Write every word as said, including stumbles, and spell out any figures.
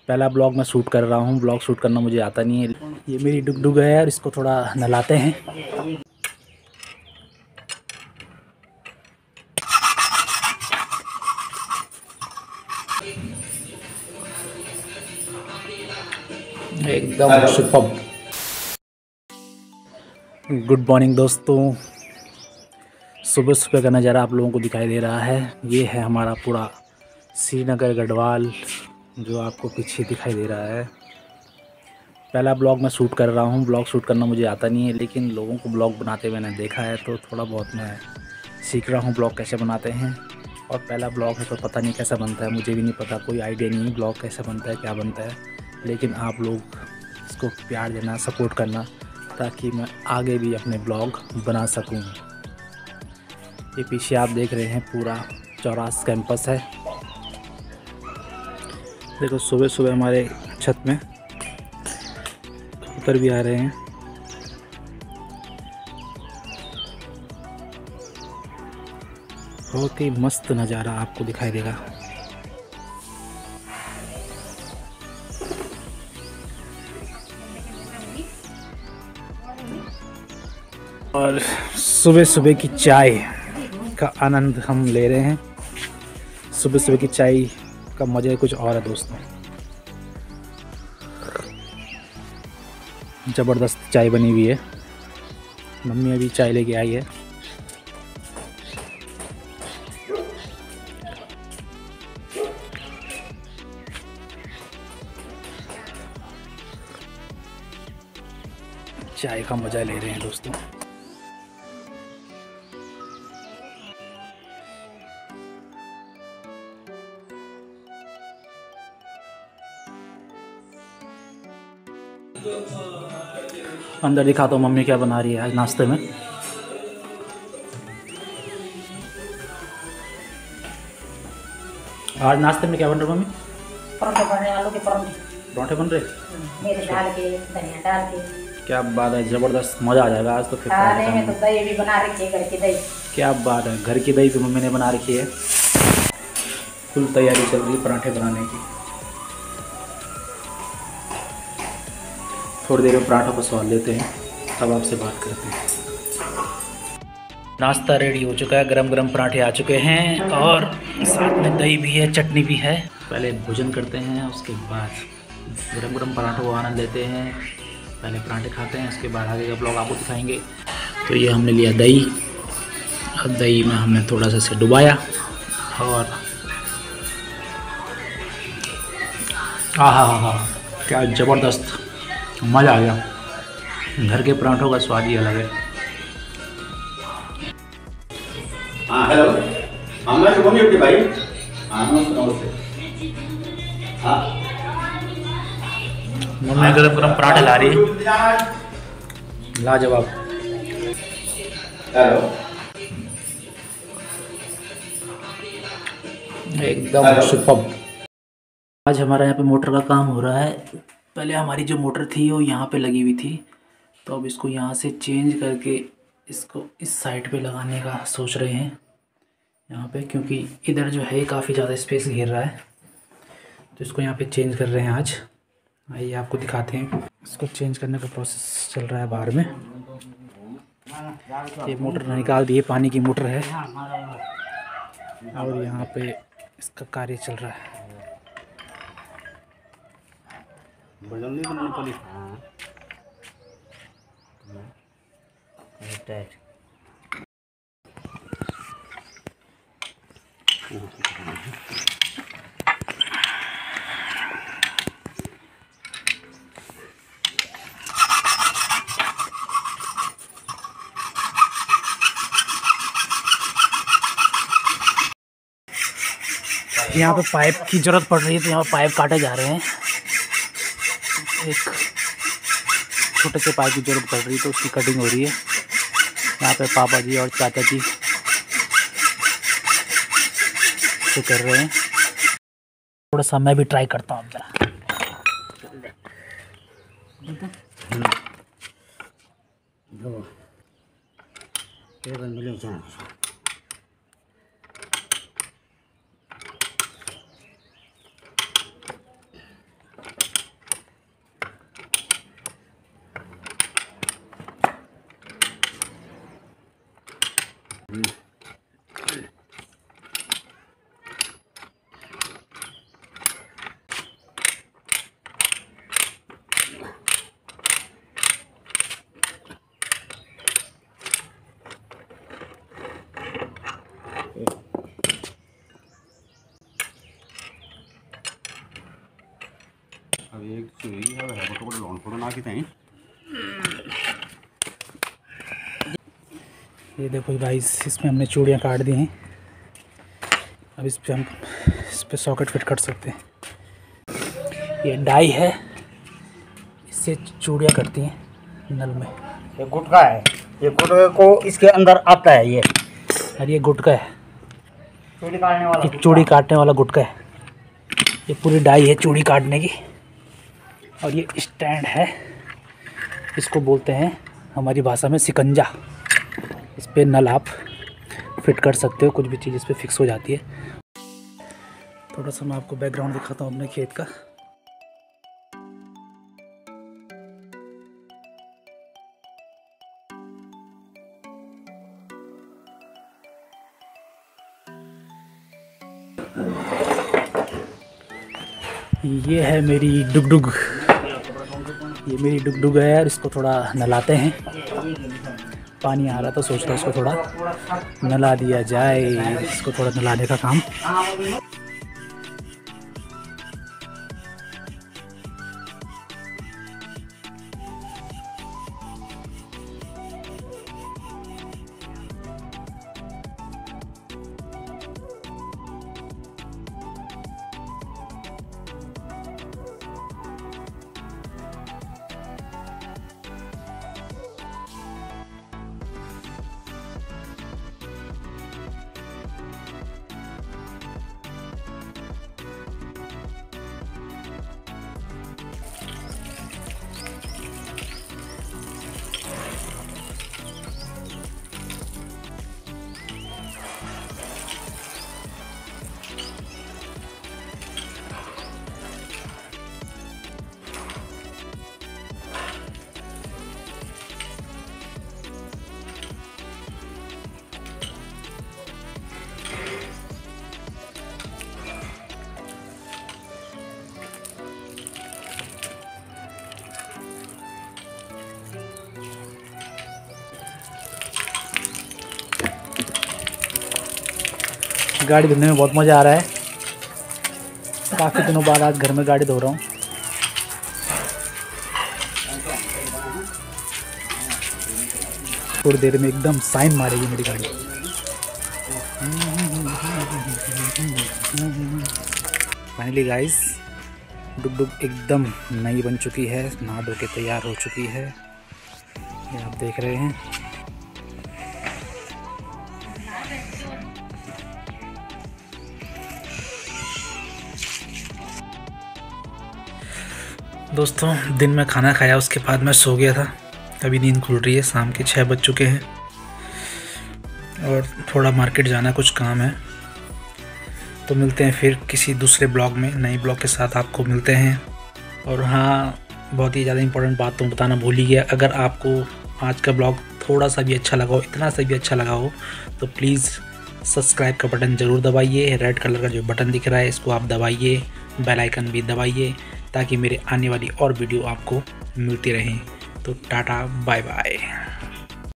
पहला ब्लॉग मैं शूट कर रहा हूँ। ब्लॉग शूट करना मुझे आता नहीं है। ये मेरी डुगडुग है यार, इसको थोड़ा नहलाते हैं। एकदम सुपर्ब। गुड मॉर्निंग दोस्तों। सुबह सुबह का नज़ारा आप लोगों को दिखाई दे रहा है। ये है हमारा पूरा श्रीनगर गढ़वाल जो आपको पीछे दिखाई दे रहा है। पहला ब्लॉग मैं शूट कर रहा हूँ। ब्लॉग शूट करना मुझे आता नहीं है, लेकिन लोगों को ब्लॉग बनाते मैंने देखा है, तो थोड़ा बहुत मैं सीख रहा हूँ ब्लॉग कैसे बनाते हैं। और पहला ब्लॉग है तो पता नहीं कैसा बनता है, मुझे भी नहीं पता, कोई आइडिया नहीं है ब्लॉग कैसे बनता है, क्या बनता है। लेकिन आप लोग इसको प्यार देना, सपोर्ट करना, ताकि मैं आगे भी अपने ब्लॉग बना सकूँ। ये पीछे आप देख रहे हैं पूरा चौरास कैंपस है। देखो सुबह सुबह हमारे छत में कबूतर भी आ रहे हैं। बहुत ही मस्त नज़ारा आपको दिखाई देगा। और सुबह सुबह की चाय का आनंद हम ले रहे हैं। सुबह सुबह की चाय का मज़ा कुछ और है दोस्तों। ज़बरदस्त चाय बनी हुई है। मम्मी अभी चाय लेके आई है। चाय का मज़ा ले रहे हैं दोस्तों। अंदर दिखा तो मम्मी क्या बना रही है आज नाश्ते में। आज नाश्ते में क्या बन रहा है मम्मी? पराठे बन रहे हैं, आलू के पराठे। पराठे बन रहे? मेरे डाल के, धनिया डाल के। क्या बात है, ज़बरदस्त मज़ा आ जाएगा आज तो। फिर खाने में तो दही भी बना रखी है, घर की दही। क्या बात है, घर की दही भी मम्मी ने बना रखी है। फुल तैयारी चल रही है पराठे बनाने की। थोड़ी देर में पराठों को स्वाद लेते हैं, तब आपसे बात करते हैं। नाश्ता रेडी हो चुका है, गरम गरम पराठे आ चुके हैं और साथ में दही भी है, चटनी भी है। पहले भोजन करते हैं, उसके बाद गरम गरम पराठों को आनंद लेते हैं। पहले पराठे खाते हैं, उसके बाद आगे का ब्लॉग आपको दिखाएंगे। तो ये हमने लिया दही, और दही में हमने थोड़ा सा से डुबाया और आ हा हा हा क्या ज़बरदस्त मज़ा आ गया। घर के पराठों का स्वाद ही अलग है। हाँ हेलो, हाँ मैं शुभम जी भाई। हाँ नमस्ते। हाँ मम्मी गरम गरम पराठे ला रही है, लाजवाब। हेलो, एकदम सुपर्ब। आज हमारे यहाँ पे मोटर का काम हो रहा है। पहले हमारी जो मोटर थी वो यहाँ पे लगी हुई थी, तो अब इसको यहाँ से चेंज करके इसको इस साइड पे लगाने का सोच रहे हैं यहाँ पे, क्योंकि इधर जो है काफ़ी ज़्यादा स्पेस घेर रहा है। तो इसको यहाँ पे चेंज कर रहे हैं आज। आइए आपको दिखाते हैं। इसको चेंज करने का प्रोसेस चल रहा है बाहर में। ये मोटर निकाल दी है, पानी की मोटर है, और यहाँ पे इसका कार्य चल रहा है। यहाँ पे पाइप की ज़रूरत पड़ रही है, तो यहाँ पाइप काटे जा रहे हैं। एक छोटे से पाइप की ज़रूरत पड़ रही है, तो उसकी कटिंग हो रही है। यहाँ पे पापा जी और चाचा जी तो कर रहे हैं। थोड़ा सा मैं भी ट्राई करता हूँ जरा। अब एक चुई है है तो को लोन फोटो ना की तई। ये देखो भाई, इसमें हमने चूड़ियाँ काट दी हैं। अब इस पे हम इस पे सॉकेट फिट कर सकते हैं। ये डाई है, इससे चूड़ियाँ करती हैं नल में। ये गुटका है, ये गुटके को इसके अंदर आता है ये। और ये गुटका है, चूड़ी काटने वाला ये चूड़ी काटने वाला गुटका है। ये पूरी डाई है चूड़ी काटने की। और ये स्टैंड है, इसको बोलते हैं हमारी भाषा में सिकंजा। इस पे नल आप फिट कर सकते हो, कुछ भी चीज़ इस पे फिक्स हो जाती है। थोड़ा सा मैं आपको बैकग्राउंड दिखाता हूँ अपने खेत का। ये है मेरी डुगडुग, ये मेरी डुगडुग है यार। इसको थोड़ा नलाते हैं, पानी आ रहा था, सोच रहा इसको थोड़ा नला दिया जाए। इसको थोड़ा नलाने का काम। गाड़ी धोने में बहुत मज़ा आ रहा है। काफ़ी दिनों बाद आज घर में गाड़ी धो रहा हूँ। थोड़ी देर में एकदम साइन मारेगी मेरी गाड़ी। फाइनली गाइस, डुगडुग एकदम नई बन चुकी है, नहा धो के तैयार हो चुकी है। ये आप देख रहे हैं। दोस्तों, दिन में खाना खाया, उसके बाद मैं सो गया था। अभी नींद खुल रही है, शाम के छः बज चुके हैं और थोड़ा मार्केट जाना, कुछ काम है। तो मिलते हैं फिर किसी दूसरे ब्लॉग में, नए ब्लॉग के साथ आपको मिलते हैं। और हाँ, बहुत ही ज़्यादा इंपॉर्टेंट बात तो बताना भूल ही गया। अगर आपको आज का ब्लॉग थोड़ा सा भी अच्छा लगा हो, इतना सा भी अच्छा लगा हो, तो प्लीज़ सब्सक्राइब का बटन ज़रूर दबाइए। रेड कलर का जो बटन दिख रहा है, इसको आप दबाइए। बेल आइकन भी दबाइए ताकि मेरे आने वाली और वीडियो आपको मिलती रहें। तो टाटा, बाय बाय।